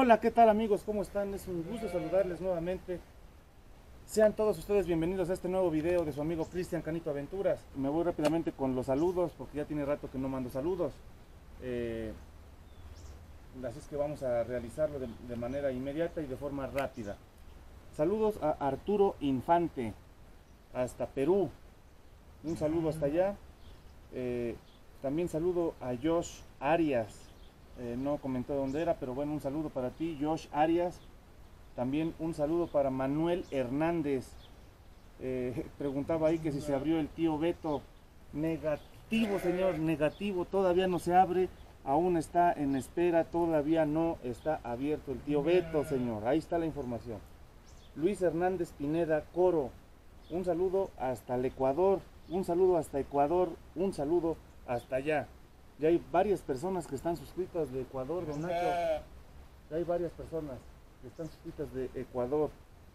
Hola, ¿qué tal amigos? ¿Cómo están? Es un gusto saludarles nuevamente. Sean todos ustedes bienvenidos a este nuevo video de su amigo Cristian Canito Aventuras. Me voy rápidamente con los saludos porque ya tiene rato que no mando saludos. Así es que vamos a realizarlo de manera inmediata y de forma rápida. Saludos a Arturo Infante, hasta Perú. Un saludo hasta allá. También saludo a Josh Arias. No comentó dónde era, pero bueno, un saludo para ti, Josh Arias. También un saludo para Manuel Hernández. Preguntaba ahí que si se abrió el tío Beto. Negativo, señor, negativo. Todavía no se abre. Aún está en espera. Todavía no está abierto el tío Beto, señor. Ahí está la información. Luis Hernández Pineda Coro. Un saludo hasta el Ecuador. Un saludo hasta Ecuador. Un saludo hasta allá. Ya hay varias personas que están suscritas de Ecuador, don Nacho. Ya hay varias personas que están suscritas de Ecuador.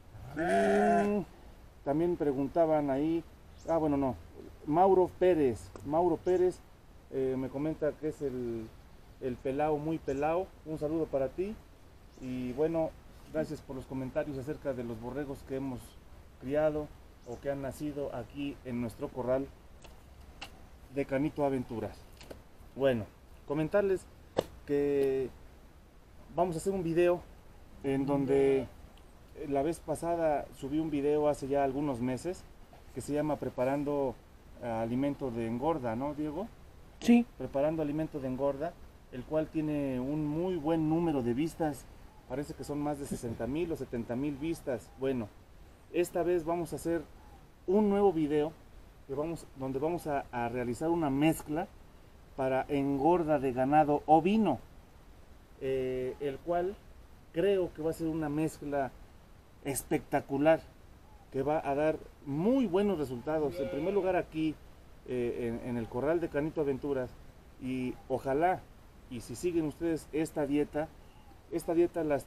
También preguntaban ahí, bueno, no, Mauro Pérez me comenta que es el pelao, muy pelao. Un saludo para ti. Y bueno, gracias por los comentarios acerca de los borregos que hemos criado o que han nacido aquí en nuestro corral de Canito Aventuras. Bueno, comentarles que vamos a hacer un video en donde la vez pasada subí un video hace ya algunos meses que se llama Preparando alimento de engorda, ¿no, Diego? Sí. Preparando alimento de engorda, el cual tiene un muy buen número de vistas. Parece que son más de 60,000 o 70,000 vistas. Bueno, esta vez vamos a hacer un nuevo video donde vamos a realizar una mezcla para engorda de ganado ovino, el cual creo que va a ser una mezcla espectacular, que va a dar muy buenos resultados. En primer lugar aquí en el corral de Canito Aventuras, y ojalá, y si siguen ustedes esta dieta la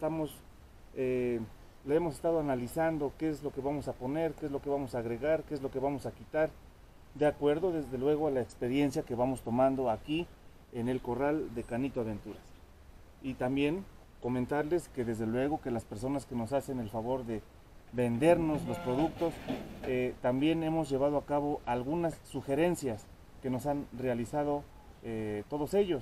hemos estado analizando, qué es lo que vamos a poner, qué es lo que vamos a agregar, qué es lo que vamos a quitar, de acuerdo desde luego a la experiencia que vamos tomando aquí en el corral de Canito Aventuras. Y también comentarles que desde luego que las personas que nos hacen el favor de vendernos los productos, también hemos llevado a cabo algunas sugerencias que nos han realizado todos ellos.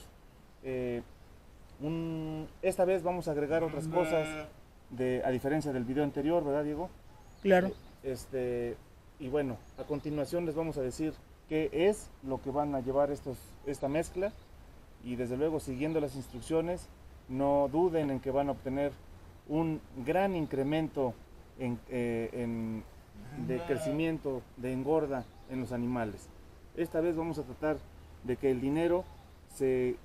Esta vez vamos a agregar otras cosas a diferencia del video anterior, ¿verdad, Diego? Claro. Y bueno, a continuación les vamos a decir qué es lo que van a llevar esta mezcla, y desde luego siguiendo las instrucciones no duden en que van a obtener un gran incremento de crecimiento, de engorda en los animales. Esta vez vamos a tratar de que el dinero se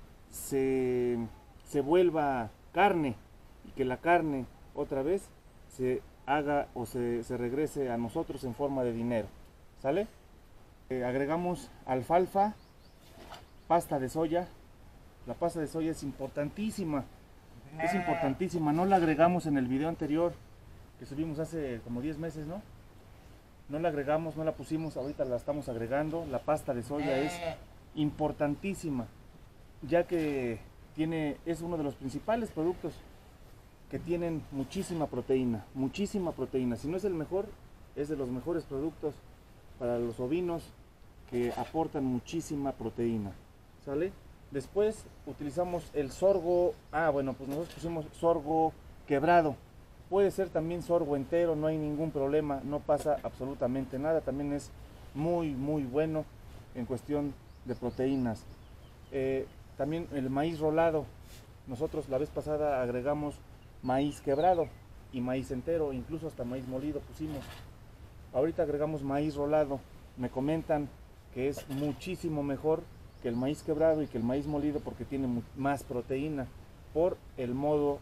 vuelva carne, y que la carne otra vez se haga o se regrese a nosotros en forma de dinero. ¿Sale? Agregamos alfalfa, pasta de soya. La pasta de soya es importantísima, no la agregamos en el video anterior que subimos hace como 10 meses, ¿no? No la agregamos, no la pusimos, ahorita la estamos agregando. La pasta de soya es importantísima, ya que es uno de los principales productos que tienen muchísima proteína, si no es el mejor, es de los mejores productos para los ovinos, que aportan muchísima proteína. ¿Sale? Después utilizamos el sorgo. Bueno, pues nosotros pusimos sorgo quebrado. Puede ser también sorgo entero, no hay ningún problema, no pasa absolutamente nada. También es muy bueno en cuestión de proteínas. También el maíz rolado. Nosotros la vez pasada agregamos maíz quebrado y maíz entero, incluso hasta maíz molido pusimos. Ahorita agregamos maíz rolado. Me comentan que es muchísimo mejor que el maíz quebrado y que el maíz molido, porque tiene más proteína por el modo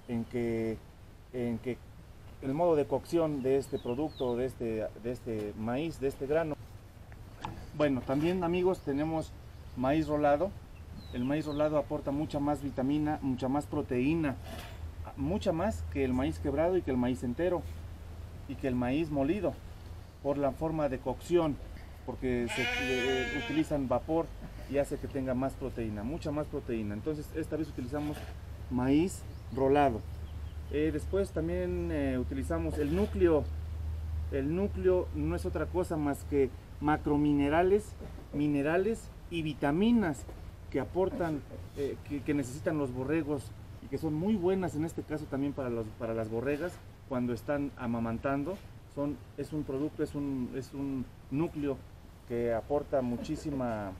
el modo de cocción de este producto, de este maíz, de este grano. Bueno, también amigos, tenemos maíz rolado. El maíz rolado aporta mucha más vitamina, mucha más proteína, mucha más que el maíz quebrado y que el maíz entero y que el maíz molido, por la forma de cocción, porque se utilizan vapor y hace que tenga más proteína, mucha más proteína. Entonces esta vez utilizamos maíz rolado. Después también utilizamos el núcleo. El núcleo no es otra cosa más que macrominerales, minerales y vitaminas que aportan, que necesitan los borregos y que son muy buenas en este caso también para las borregas cuando están amamantando. Es un producto, es un núcleo que aporta muchísima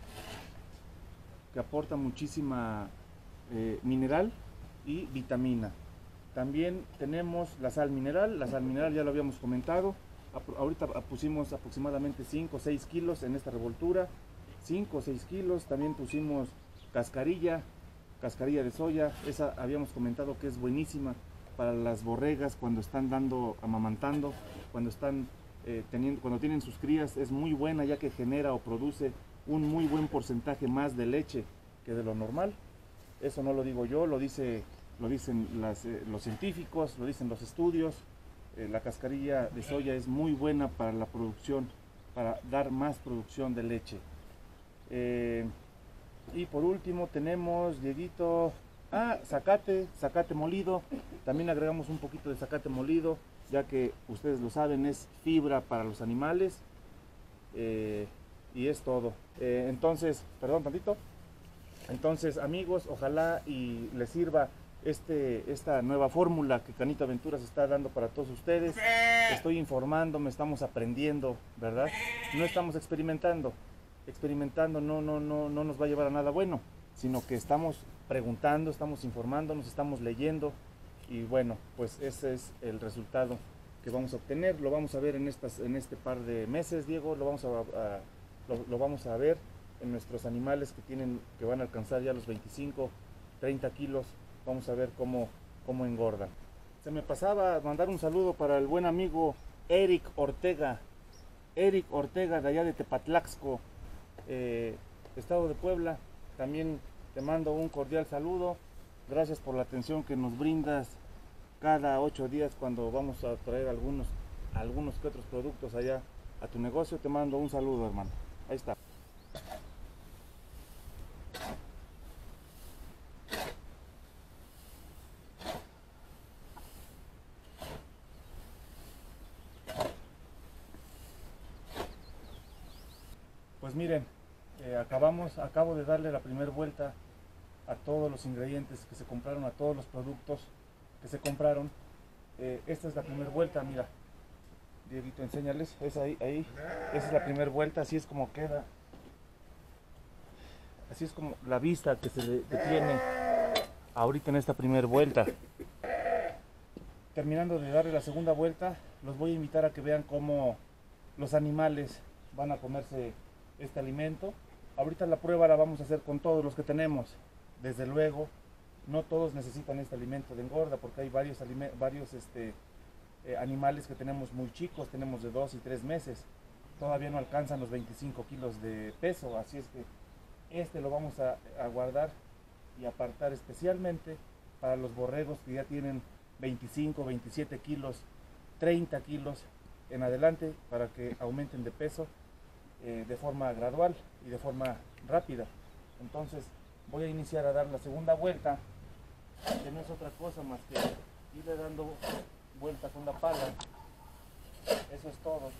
mineral y vitamina. También tenemos la sal mineral ya lo habíamos comentado. Ahorita pusimos aproximadamente 5 o 6 kilos en esta revoltura, 5 o 6 kilos. También pusimos cascarilla de soya, esa habíamos comentado que es buenísima para las borregas cuando están amamantando, cuando tienen sus crías. Es muy buena ya que genera o produce un muy buen porcentaje más de leche que de lo normal. Eso no lo digo yo, lo dicen los científicos, lo dicen los estudios. La cascarilla de soya es muy buena para la producción, para dar más producción de leche. Y por último tenemos, Dieguito, zacate molido. También agregamos un poquito de zacate molido, ya que ustedes lo saben, es fibra para los animales. Y es todo. Entonces, perdón tantito. Entonces, amigos, ojalá y les sirva esta nueva fórmula que Canito Aventuras está dando para todos ustedes. Estoy informándome, estamos aprendiendo, ¿verdad? No estamos experimentando. Experimentando no nos va a llevar a nada bueno, sino que estamos preguntando, estamos informándonos, estamos leyendo, y bueno, pues ese es el resultado que vamos a obtener. Lo vamos a ver en este par de meses, Diego. Lo vamos a ver en nuestros animales que van a alcanzar ya los 25, 30 kilos. Vamos a ver cómo engordan. Se me pasaba mandar un saludo para el buen amigo Eric Ortega de allá de Tepatlaxco, estado de Puebla. También te mando un cordial saludo. Gracias por la atención que nos brindas cada 8 días cuando vamos a traer algunos que otros productos allá a tu negocio. Te mando un saludo, hermano. Ahí está. Pues miren, acabo de darle la primera vuelta a todos los ingredientes que se compraron, a todos los productos que se compraron. Esta es la primera vuelta, mira, Dieguito, enséñales, es ahí, esa es la primera vuelta, así es como queda, así es como la vista que tiene ahorita en esta primera vuelta. Terminando de darle la segunda vuelta, los voy a invitar a que vean cómo los animales van a comerse este alimento. Ahorita la prueba la vamos a hacer con todos los que tenemos. Desde luego, no todos necesitan este alimento de engorda, porque hay varios animales que tenemos muy chicos, tenemos de 2 y 3 meses. Todavía no alcanzan los 25 kilos de peso, así es que lo vamos a guardar y apartar especialmente para los borregos que ya tienen 25, 27 kilos, 30 kilos en adelante, para que aumenten de peso de forma gradual y de forma rápida. Entonces voy a iniciar a dar la segunda vuelta, que no es otra cosa más que irle dando vuelta con la pala. Eso es todo.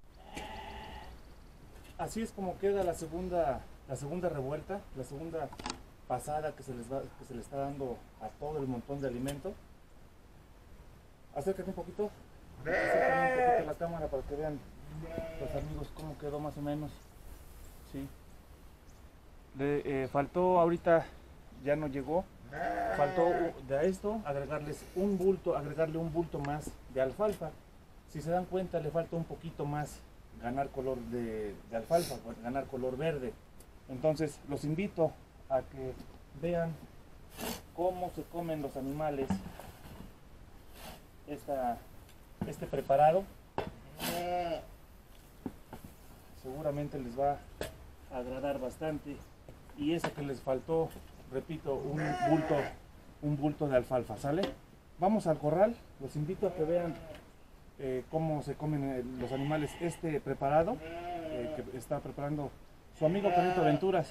Así es como queda la segunda revuelta, la segunda pasada que se le está dando a todo el montón de alimento. Acércate un poquito. Acércate un poquito a la cámara para que vean los amigos cómo quedó más o menos. Sí. Faltó ahorita, ya no llegó. Faltó de esto agregarle un bulto más de alfalfa. Si se dan cuenta, le falta un poquito más ganar color de alfalfa, ganar color verde. Entonces los invito a que vean cómo se comen los animales este preparado. Seguramente les va a agradar bastante. Y eso que les faltó, repito, un bulto de alfalfa, ¿sale? Vamos al corral. Los invito a que vean cómo se comen los animales este preparado que está preparando su amigo Canito Aventuras.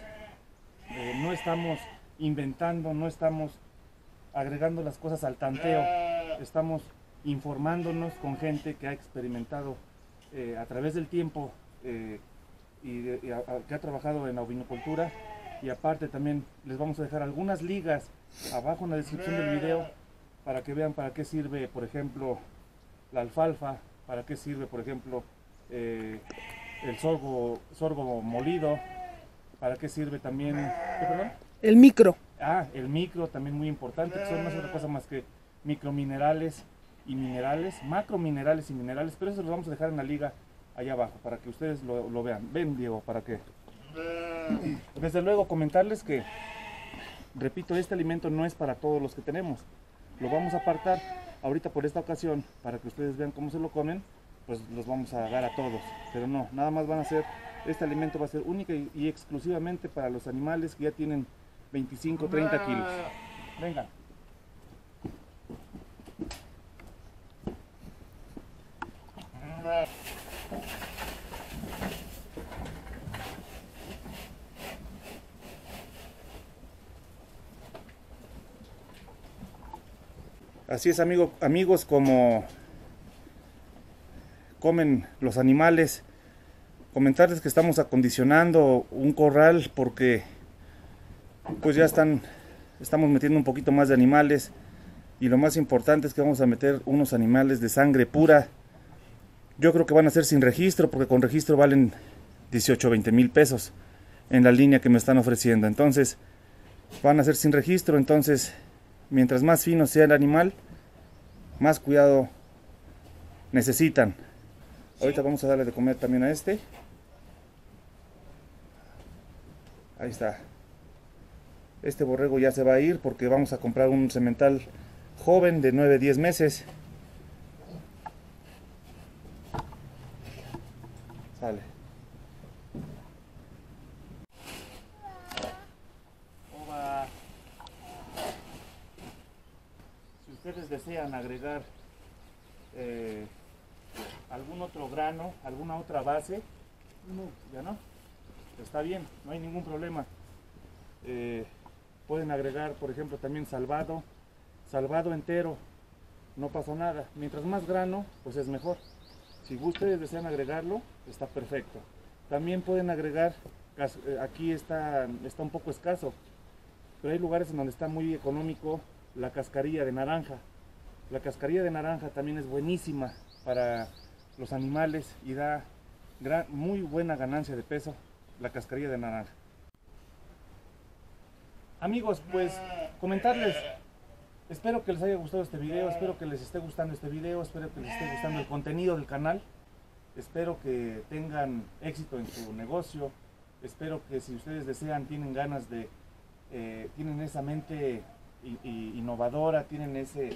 No estamos inventando, no estamos agregando las cosas al tanteo. estamos informándonos con gente que ha experimentado a través del tiempo que ha trabajado en la ovinocultura, y aparte también les vamos a dejar algunas ligas abajo en la descripción del video para que vean para qué sirve, por ejemplo, la alfalfa, para qué sirve, por ejemplo, el sorgo molido, para qué sirve también, ¿qué, perdón? El micro. El micro también muy importante, que son no es otra cosa más que microminerales y minerales, macrominerales y minerales, pero eso los vamos a dejar en la liga allá abajo para que ustedes lo vean. Ven, Diego, para que... Desde luego comentarles que, repito, este alimento no es para todos los que tenemos. Lo vamos a apartar ahorita por esta ocasión para que ustedes vean cómo se lo comen, pues los vamos a dar a todos. Pero no, nada más van a ser, este alimento va a ser única y exclusivamente para los animales que ya tienen 25, 30 kilos. Venga. Así es, amigos, como comen los animales. Comentarles que estamos acondicionando un corral porque pues ya estamos metiendo un poquito más de animales, y lo más importante es que vamos a meter unos animales de sangre pura. Yo creo que van a ser sin registro, porque con registro valen 18 o 20 mil pesos en la línea que me están ofreciendo. Entonces van a ser sin registro. Entonces, mientras más fino sea el animal, más cuidado necesitan. Ahorita vamos a darle de comer también a este. Ahí está. Este borrego ya se va a ir porque vamos a comprar un semental joven de 9-10 meses. Sale. Oba. Si ustedes desean agregar algún otro grano, alguna otra base, no, ya no, está bien, no hay ningún problema. Pueden agregar, por ejemplo, también salvado entero, no pasa nada. Mientras más grano, pues es mejor. Si ustedes desean agregarlo, está perfecto. También pueden agregar, aquí está un poco escaso, pero hay lugares en donde está muy económico, la cascarilla de naranja. La cascarilla de naranja también es buenísima para los animales y da muy buena ganancia de peso, la cascarilla de naranja. Amigos, pues comentarles, espero que les haya gustado este video, espero que les esté gustando este video, espero que les esté gustando el contenido del canal, espero que tengan éxito en su negocio, espero que si ustedes desean, tienen ganas de, tienen esa mente innovadora, tienen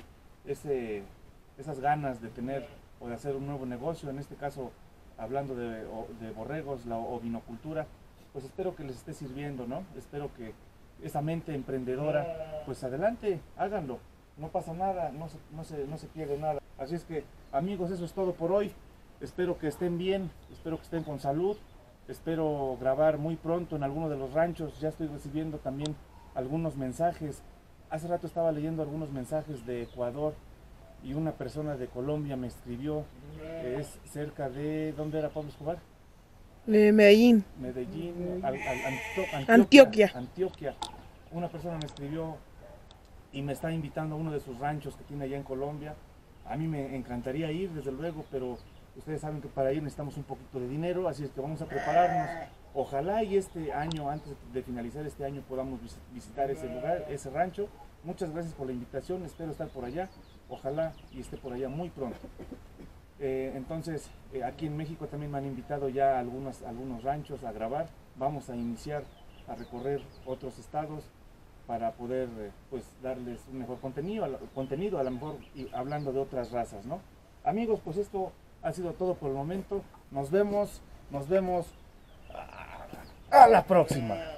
esas ganas de tener o de hacer un nuevo negocio, en este caso hablando de borregos, la ovinocultura, pues espero que les esté sirviendo, ¿no? Espero que esa mente emprendedora, pues adelante, háganlo, no pasa nada, no se pierde nada. Así es que, amigos, eso es todo por hoy. Espero que estén bien, espero que estén con salud, espero grabar muy pronto en alguno de los ranchos. Ya estoy recibiendo también algunos mensajes. Hace rato estaba leyendo algunos mensajes de Ecuador y una persona de Colombia me escribió, es cerca de, ¿dónde era Pablo Escobar? Medellín. Antioquia. Una persona me escribió y me está invitando a uno de sus ranchos que tiene allá en Colombia. A mí me encantaría ir, desde luego, pero ustedes saben que para ir necesitamos un poquito de dinero, así es que vamos a prepararnos. Ojalá y este año, antes de finalizar este año, podamos visitar ese lugar, ese rancho. Muchas gracias por la invitación, espero estar por allá. Ojalá y esté por allá muy pronto. Entonces, aquí en México también me han invitado ya a algunos ranchos a grabar. Vamos a iniciar a recorrer otros estados para poder pues darles un mejor contenido, a lo mejor hablando de otras razas, ¿no? Amigos, pues esto ha sido todo por el momento. Nos vemos a la próxima.